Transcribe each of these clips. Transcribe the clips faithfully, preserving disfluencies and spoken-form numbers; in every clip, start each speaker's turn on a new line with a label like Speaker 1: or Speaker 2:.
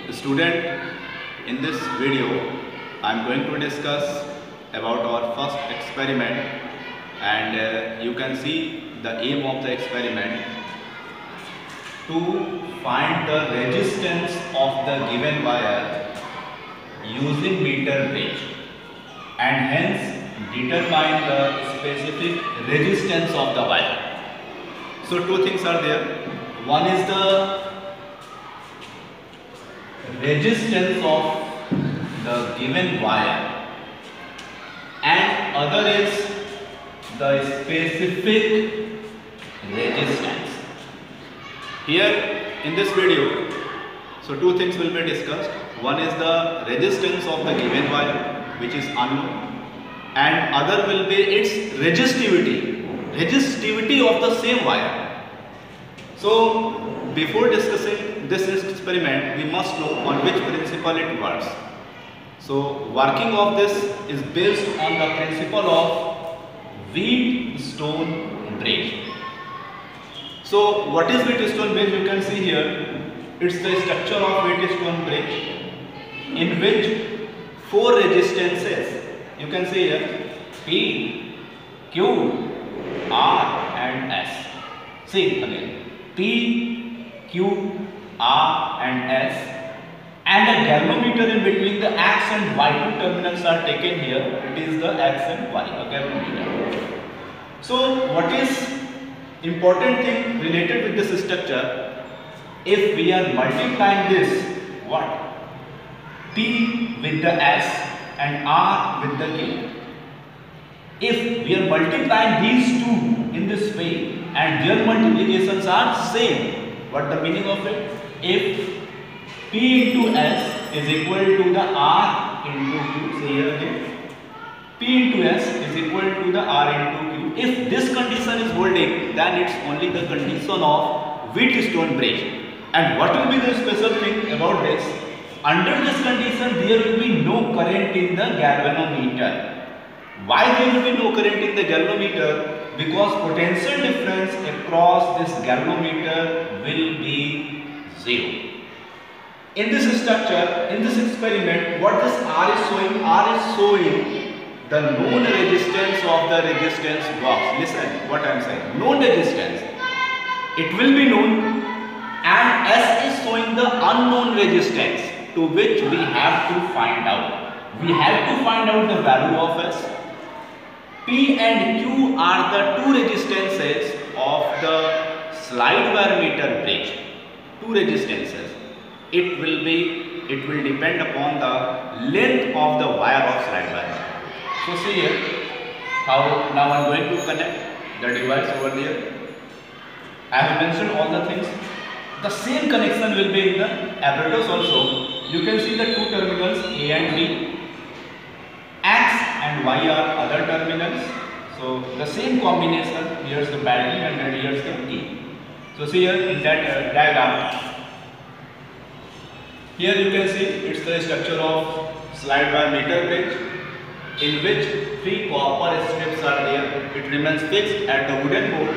Speaker 1: Student, in this video I am going to discuss about our first experiment, and uh, you can see the aim of the experiment to find the resistance of the given wire using meter bridge and hence determine the specific resistance of the wire. So two things are there. One is the resistance of the given wire and other is the specific resistance. Here in this video, so two things will be discussed. One is the resistance of the given wire, which is unknown, and other will be its resistivity, resistivity of the same wire. So before discussing this experiment, we must know on which principle it works. So working of this is based on the principle of Wheatstone bridge. So what is Wheatstone bridge? You can see here, it's the structure of Wheatstone bridge in which four resistances, you can see here, P, Q, R and S. See again, P, Q, R and S, and a galvanometer in between the X and Y. Two terminals are taken here. It is the X and Y, a galvanometer. So what is important thing related with this structure? If we are multiplying this, what? P with the S and R with the Q. If we are multiplying these two in this way and their multiplications are same, what the meaning of it? If P into S is equal to the R into Q, say here again, P into S is equal to the R into Q. If this condition is holding, then it's only the condition of Wheatstone bridge. And what will be the special thing about this? Under this condition, there will be no current in the galvanometer. Why there will be no current in the galvanometer? Because potential difference across this galvanometer will be zero. In this structure, in this experiment, what this R is showing? R is showing the known resistance of the resistance box. Listen what I am saying. Known resistance. It will be known, and S is showing the unknown resistance to which we have to find out. We have to find out the value of S. P and Q are the two resistances of the slide wire meter bridge. Two resistances. It will be, it will depend upon the length of the wire of slide wire. So see here how now I am going to connect the device over there. I have mentioned all the things. The same connection will be in the apparatus also. You can see the two terminals A and B. X and Y are other terminals. So the same combination. Here's the battery and here's the key. So see here in that uh, diagram. Here you can see it's the structure of slide wire meter bridge in which three copper strips are there. It remains fixed at the wooden board.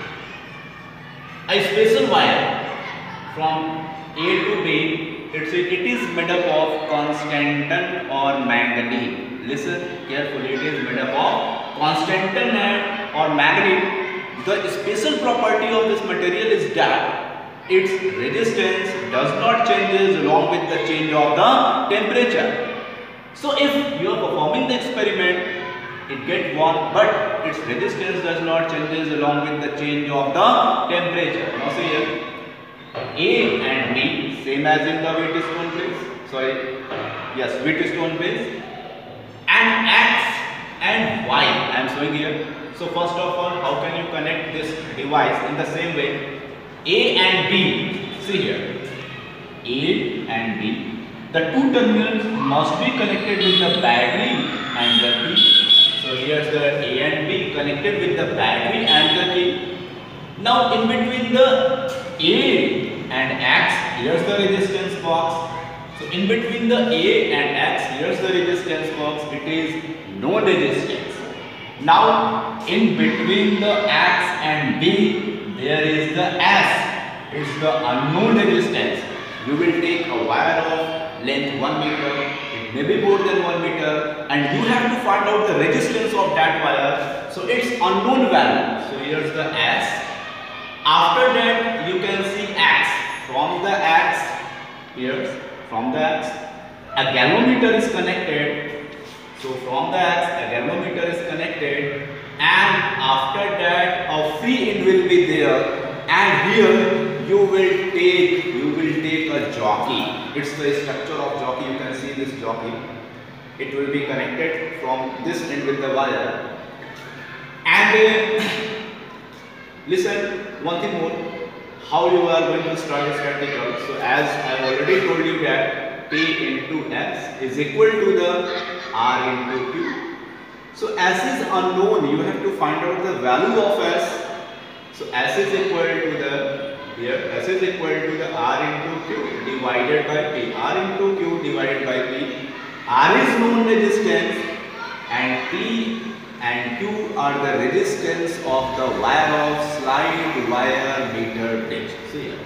Speaker 1: A special wire from A to B, it's, it is made up of constantan or manganese. Listen carefully, it is made up of constantan or manganese. The special property of this material is that its resistance does not change along with the change of the temperature. So if you are performing the experiment, it gets warm, but its resistance does not change along with the change of the temperature. Now see here, A and B same as in the Wheatstone bridge. Sorry, yes, Wheatstone bridge, and X and Y I am showing here. So first of all, how can you connect this device in the same way? A and B, see here, A and B, the two terminals must be connected with the battery and the key. So here's the A and B connected with the battery and the key. Now in between the A and X, here's the resistance box. So in between the A and X, here's the resistance box. It is no resistance. Now in between the X and B, there is the S. It's the unknown resistance. you will take a wire of length one meter, it may be more than one meter, and you have to find out the resistance of that wire. So it's unknown value. So here's the S. After that you can see X. From the X, here's from the X, a galvanometer is connected. So from the X, a galvanometer is connected, and after that a free end will be there. And here you will take you will take a jockey. It's the structure of jockey. You can see this jockey. It will be connected from this end with the wire. And uh, listen, one thing more. How you are going to start this practical? So as I already told you that P into S is equal to the R into Q. So S is unknown. You have to find out the value of S. So S is equal to the, here S is equal to the R into Q divided by P. R into Q divided by P. R is known resistance and P and Q are the resistance of the wire of slide wire meter bridge. So here.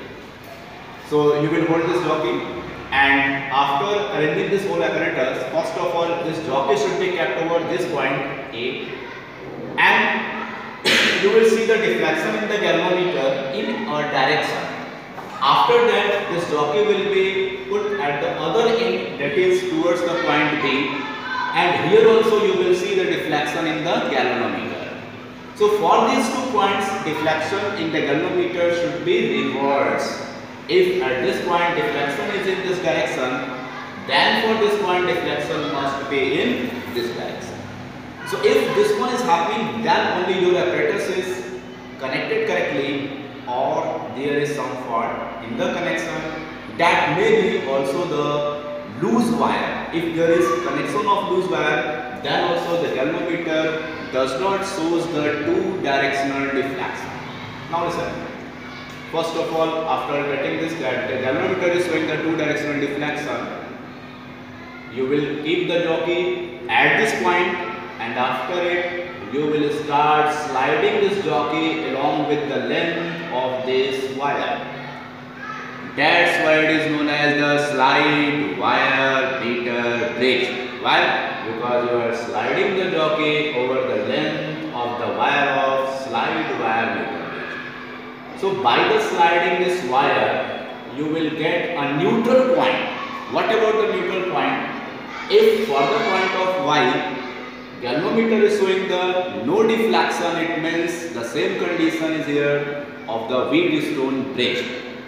Speaker 1: So you will hold this jockey, and after arranging this whole apparatus, first of all this jockey should be kept over this point A, and you will see the deflection in the galvanometer in a direction. After that, this jockey will be put at the other end, that is towards the point B, and here also you will see the deflection in the galvanometer. So for these two points, deflection in the galvanometer should be reversed. If at this point deflection is in this direction, then for this point deflection must be in this direction. So if this one is happening, then only your apparatus is connected correctly, or there is some fault in the connection. That may be also the loose wire. If there is connection of loose wire, then also the galvanometer does not shows the two directional deflection. Now listen. First of all, after getting this, that the galvanometer is showing the two directional deflection, you will keep the jockey at this point. And after it, you will start sliding this jockey along with the length of this wire. That's why it is known as the slide wire meter bridge. Why? Because you are sliding the jockey over the length of the wire of slide wire meter bridge. So by the sliding this wire, you will get a neutral point. What about the neutral point? If for the point of Y, galvanometer is showing the no deflection, it means the same condition is here of the Wheatstone bridge.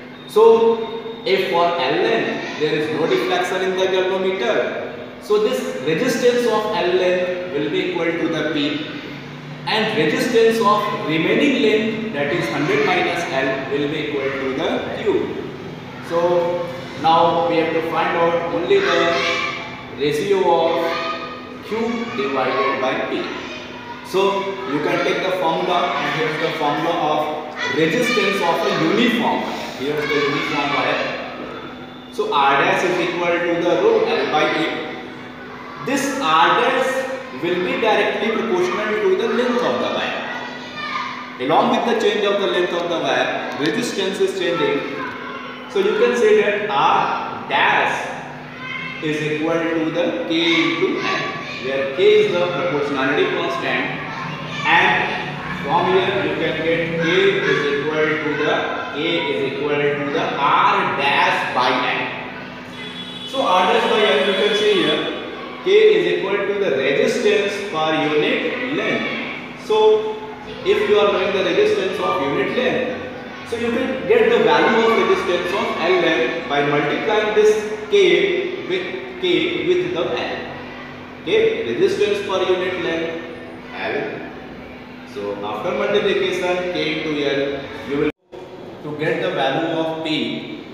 Speaker 1: So if for Ln there is no deflection in the galvanometer, so this resistance of Ln will be equal to the P, and resistance of remaining length, that is one hundred minus L, will be equal to the Q. So now we have to find out only the ratio of Q divided by P. So you can take the formula, and here is the formula of resistance of a uniform. Here is the uniform wire. So R dash is equal to the rho L by A. This R dash will be directly proportional to the length of the wire. Along with the change of the length of the wire, resistance is changing. So you can say that R dash is equal to the K into N, where K is the proportionality constant, and from here you can get K is equal to the K is equal to the R dash by N. So R dash by N, you can see here K is equal to the resistance per unit length. So if you are knowing the resistance of unit length, so you can get the value of resistance of Ln by multiplying this K with K with the L. Okay, resistance per unit length L. So after multiplication K into L, you will, to get the value of P,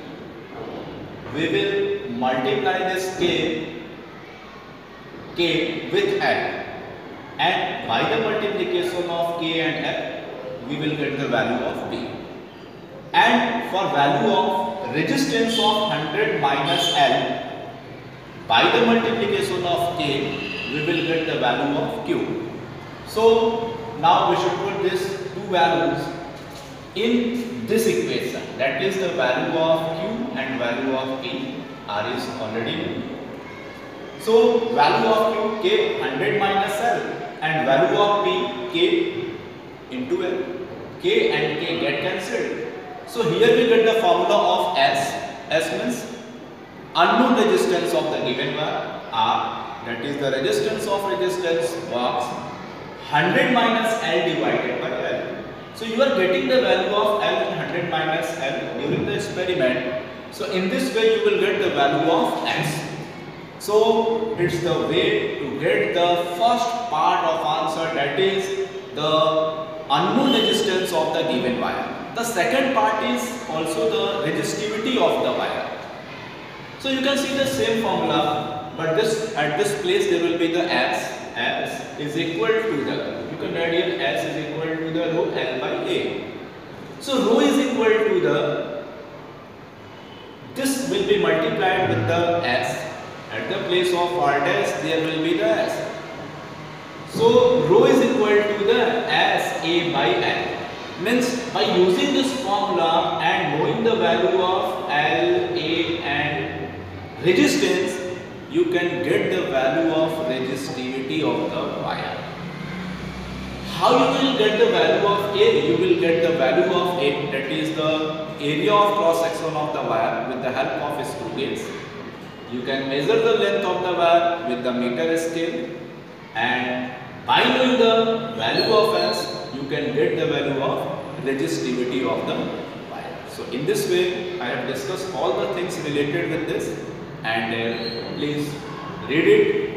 Speaker 1: we will multiply this K K with L, and by the multiplication of K and L, we will get the value of P. And for value of resistance of one hundred minus L, by the multiplication of K, we will get the value of Q. So now we should put these two values in this equation. that is the value of Q and value of P, R is already known. So value of Q, K one hundred minus L, and value of P, K into L. K and K get cancelled. So here we get the formula of S. S means unknown resistance of the given wire. R, that is the resistance of resistance box, one hundred minus L divided by L. So you are getting the value of L in one hundred minus L during the experiment. So in this way you will get the value of S. So it's the way to get the first part of answer, that is the unknown resistance of the given wire. The second part is also the resistivity of the wire. So you can see the same formula, but this at this place there will be the S. S is equal to the, you can write here S is equal to the rho L by A. So rho is equal to the, this will be multiplied with the S. At the place of R dash there will be the S. So rho is equal to the S A by L. Means by using this formula and knowing the value of L, A and resistance, you can get the value of resistivity of the wire. How you will get the value of A? You will get the value of A, that is the area of cross section of the wire, with the help of screw gauge. You can measure the length of the wire with the meter scale, and by knowing the value of S, you can get the value of resistivity of the wire. So in this way I have discussed all the things related with this, and uh, please read it